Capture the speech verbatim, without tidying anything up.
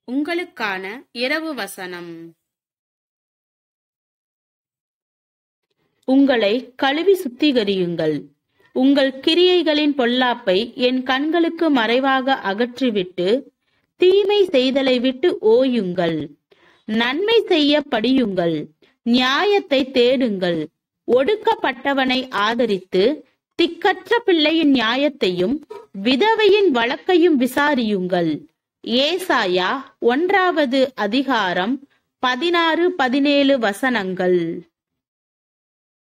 உங்களுக்கான இரவு வசனம். உங்களை கழுவி சுத்திகரியுங்கள். உங்கள் கிரியைகளின் பொல்லாப்பை என் கண்களுக்கு மறைவாக அகற்றிவிட்டு தீமை செய்தலை விட்டு ஓயுங்கள். நன்மை செய்ய படியுங்கள். நியாயத்தை தேடுங்கள். ஒடுக்கப்பட்டவனை ஆதரித்து திக்கற்ற பிள்ளையின் நியாயத்தையும் விதவையின் வழக்கையும் விசாரியுங்கள். ஏசாயா ஒன்றாவது அதிகாரம் பதினாறு பதினேழு வசனங்கள்.